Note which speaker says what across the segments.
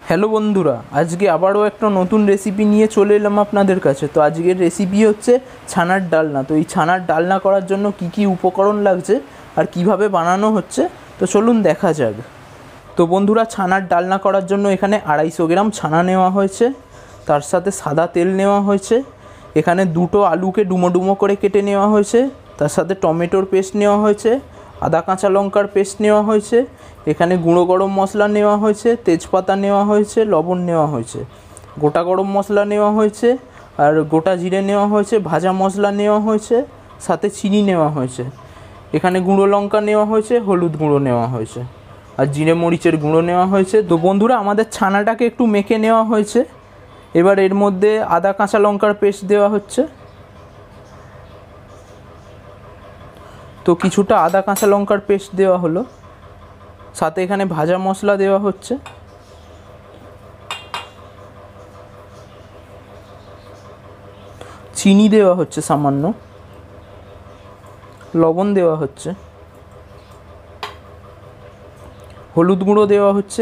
Speaker 1: Hello বন্ধুরা, আজকে আবারও একটা নতুন রেসিপি নিয়ে চলে এলাম আপনাদের কাছে। তো আজকের রেসিপি হচ্ছে ছানার ডালনা। তো এই ছানার ডালনা করার জন্য কি কি উপকরণ লাগছে আর কিভাবে বানানো হচ্ছে তো চলুন দেখা যাক। তো বন্ধুরা, ছানার ডালনা করার জন্য এখানে 250 গ্রাম ছানা নেওয়া হয়েছে, তার সাথে সাদা তেল নেওয়া হয়েছে, এখানে দুটো আলুকে ডুমো ডুমো করে কেটে নেওয়া হয়েছে, তার সাথে টমেটোর পেস্ট নেওয়া হয়েছে, আদা কাঁচা লঙ্কার পেস্ট নেওয়া হয়েছে, এখানে গুঁড়ো গরম মশলা নেওয়া হয়েছে, তেজপাতা নেওয়া হয়েছে, লবণ নেওয়া হয়েছে, গোটা গরম মশলা নেওয়া হয়েছে, আর গোটা জিরে নেওয়া হয়েছে, ভাজা মশলা নেওয়া হয়েছে, সাথে চিনি নেওয়া হয়েছে, এখানে গুঁড়ো লঙ্কা নেওয়া হয়েছে, হলুদ গুঁড়ো নেওয়া হয়েছে, আর জিরে মরিচের গুঁড়ো নেওয়া হয়েছে। তো বন্ধুরা, আমাদের ছানাটাকে একটু মেখে নেওয়া হয়েছে। এবার এর মধ্যে আদা কাঁচা লঙ্কার পেস্ট দেওয়া হচ্ছে। তো কিছুটা আদা কাঁচা লঙ্কার পেস্ট দেওয়া হলো, সাথে এখানে ভাজা মশলা দেওয়া হচ্ছে, চিনি দেওয়া হচ্ছে সামান্য, লবণ দেওয়া হচ্ছে, হলুদ গুঁড়ো দেওয়া হচ্ছে,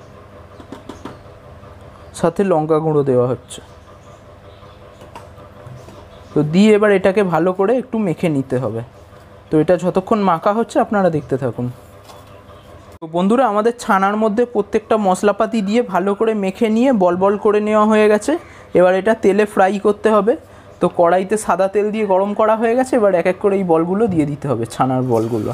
Speaker 1: সাথে লঙ্কা গুঁড়ো দেওয়া হচ্ছে। তো দিয়ে এবার এটাকে ভালো করে একটু মেখে নিতে হবে। তো এটা যতক্ষণ মাখা হচ্ছে আপনারা দেখতে থাকুন। তো বন্ধুরা, আমাদের ছানার মধ্যে প্রত্যেকটা মশলাপাতি দিয়ে ভালো করে মেখে নিয়ে বল বল করে নেওয়া হয়ে গেছে। এবার এটা তেলে ফ্রাই করতে হবে। তো কড়াইতে সাদা তেল দিয়ে গরম করা হয়ে গেছে। এবার এক এক করে এই বলগুলো দিয়ে দিতে হবে, ছানার বলগুলো।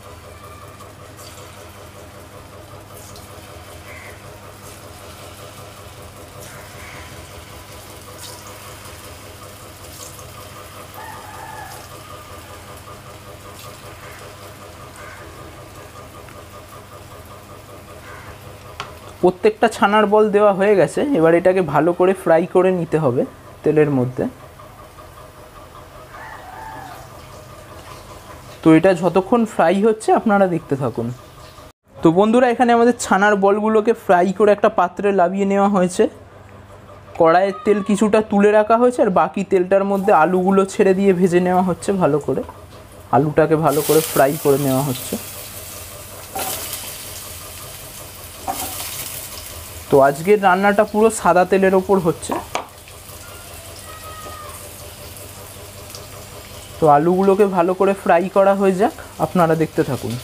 Speaker 1: প্রত্যেকটা ছানার বল দেওয়া হয়ে গেছে। এবার এটাকে ভালো করে ফ্রাই করে নিতে হবে তেলের মধ্যে। তো এটা যতক্ষণ ফ্রাই হচ্ছে আপনারা দেখতে থাকুন। তো বন্ধুরা, এখানে আমাদের ছানার বলগুলোকে ফ্রাই করে একটা পাত্রে নামিয়ে নেওয়া হয়েছে। কড়াইয়ের তেল কিছুটা তুলে রাখা হয়েছে, আর বাকি তেলটার মধ্যে আলুগুলো ছেড়ে দিয়ে ভেজে নেওয়া হচ্ছে ভালো করে। আলুটাকে ভালো করে ফ্রাই করে নেওয়া হচ্ছে। তো আজকের রান্নাটা পুরো সাদা তেলের ওপর হচ্ছে। তো আলুগুলোকে ভালো করে ফ্রাই করা হয়ে যাক, আপনারা দেখতে থাকুন।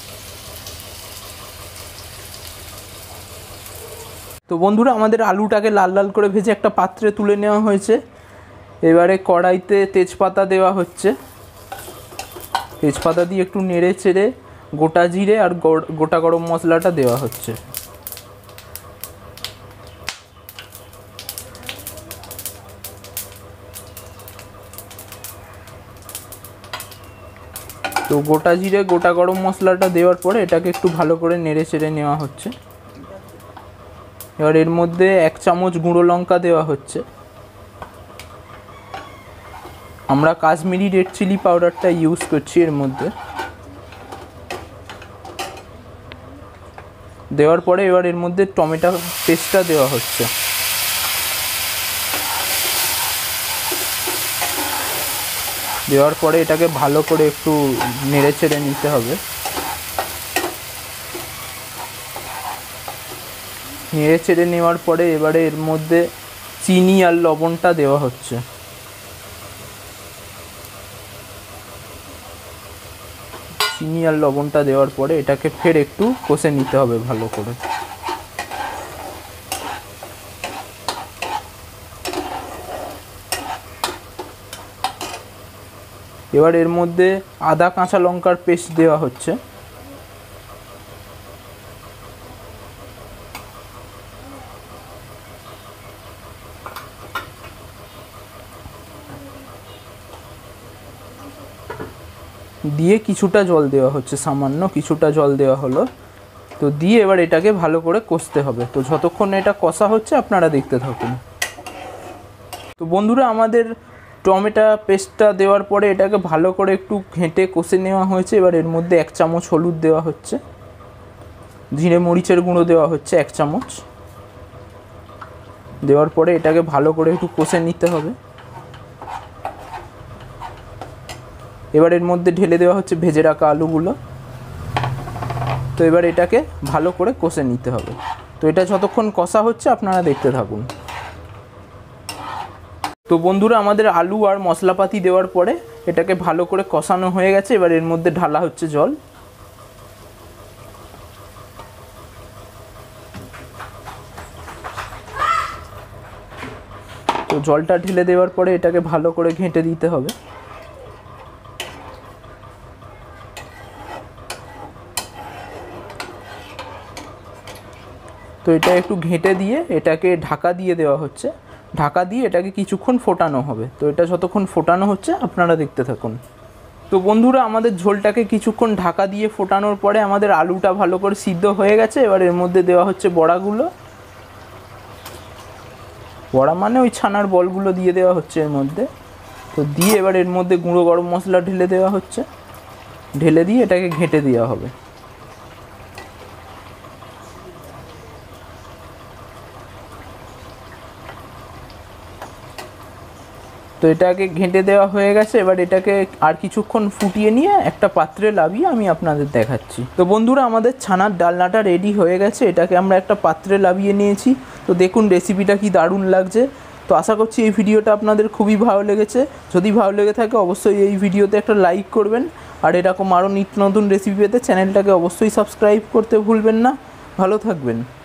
Speaker 1: তো বন্ধুরা, আমাদের আলুটাকে লাল লাল করে ভেজে একটা পাত্রে তুলে নেওয়া হয়েছে। এবারে কড়াইতে তেজপাতা দেওয়া হচ্ছে। তেজপাতা দিয়ে একটু নেড়ে চেড়ে গোটা জিরে আর গোটা গরম মশলাটা দেওয়া হচ্ছে। তো গোটা জিরে গোটা গরম মশলাটা দেওয়ার পরে এটাকে একটু ভালো করে নেড়ে চেড়ে নেওয়া হচ্ছে। এবার এর মধ্যে 1 চামচ গুঁড়ো লঙ্কা দেওয়া হচ্ছে। আমরা কাশ্মীরি রেড চিলি পাউডারটা ইউজ করছি এর মধ্যে। দেওয়ার পরে এবার এর মধ্যে টমেটো পেস্টটা দেওয়া হচ্ছে। দেওয়ার পরে এটাকে ভালো করে একটু নেড়ে চেড়ে নিতে হবে। নেড়ে চেড়ে নেওয়ার পরে এবারে এর মধ্যে চিনি আর লবণটা দেওয়া হচ্ছে। চিনি আর লবণটা দেওয়ার পরে এটাকে ফের একটু কষে নিতে হবে ভালো করে। এবার এর মধ্যে আদা কাঁচা লঙ্কার পেস্ট দেওয়া হচ্ছে। দিয়ে কিছুটা জল দেওয়া হচ্ছে, সামান্য কিছুটা জল দেওয়া হলো। তো দিয়ে এবার এটাকে ভালো করে কষতে হবে। তো যতক্ষণ এটা কষা হচ্ছে আপনারা দেখতে থাকুন। তো বন্ধুরা, আমাদের টমেটো পেস্টটা দেওয়ার পরে এটাকে ভালো করে একটু ঘেঁটে কষে নেওয়া হয়েছে। এবার এর মধ্যে 1 চামচ হলুদ দেওয়া হচ্ছে, জিরে মরিচের গুঁড়ো দেওয়া হচ্ছে 1 চামচ। দেওয়ার পরে এটাকে ভালো করে একটু কষে নিতে হবে। এবার এর মধ্যে ঢেলে দেওয়া হচ্ছে ভেজে রাখা আলুগুলো। তো এবার এটাকে ভালো করে কষে নিতে হবে। তো এটা যতক্ষণ কষা হচ্ছে আপনারা দেখতে থাকুন। তো বন্ধুরা আমাদের আলু আর মশলাপাতি দেওয়ার পরে এটাকে ভালো করে কষানো হয়ে গেছে। এবার এর মধ্যে ঢালা হচ্ছে জল। তো জলটা ঢেলে দেওয়ার পরে এটাকে ভালো করে ঘেঁটে দিতে হবে। তো এটা একটু ঘেঁটে দিয়ে এটাকে ঢাকা দিয়ে দেওয়া হচ্ছে। ঢাকা দিয়ে এটাকে কিছুক্ষণ ফোটানো হবে। তো এটা যতক্ষণ ফোটানো হচ্ছে আপনারা দেখতে থাকুন। তো বন্ধুরা আমাদের ঝোলটাকে কিছুক্ষণ ঢাকা দিয়ে ফোটানোর পরে আমাদের আলুটা ভালো করে সিদ্ধ হয়ে গেছে। এবার এর মধ্যে দেওয়া হচ্ছে বড়াগুলো। বড়া মানে ওই ছানার বলগুলো দিয়ে দেওয়া হচ্ছে এর মধ্যে। তো দিয়ে এবার এর মধ্যে গুঁড়ো গরম মশলা ঢেলে দেওয়া হচ্ছে। ঢেলে দিয়ে এটাকে ঘেঁটে দেওয়া হবে। তো এটাকে ঘেঁটে দেওয়া হয়ে গেছে। এবার এটাকে আর কিছুক্ষণ ফুটিয়ে নিয়ে একটা পাত্রে লাভিয়ে আমি আপনাদের দেখাচ্ছি। তো বন্ধুরা আমাদের ছানার ডালনাটা রেডি হয়ে গেছে। এটাকে আমরা একটা পাত্রে লাভিয়ে নিয়েছি। তো দেখুন রেসিপিটা কি দারুণ লাগছে। তো আশা করছি এই ভিডিওটা আপনাদের খুবই ভালো লেগেছে। যদি ভালো লেগে থাকে অবশ্যই এই ভিডিওতে একটা লাইক করবেন। আর এরকম আরও নিত্য নতুন রেসিপি পেতে চ্যানেলটাকে অবশ্যই সাবস্ক্রাইব করতে ভুলবেন না। ভালো থাকবেন।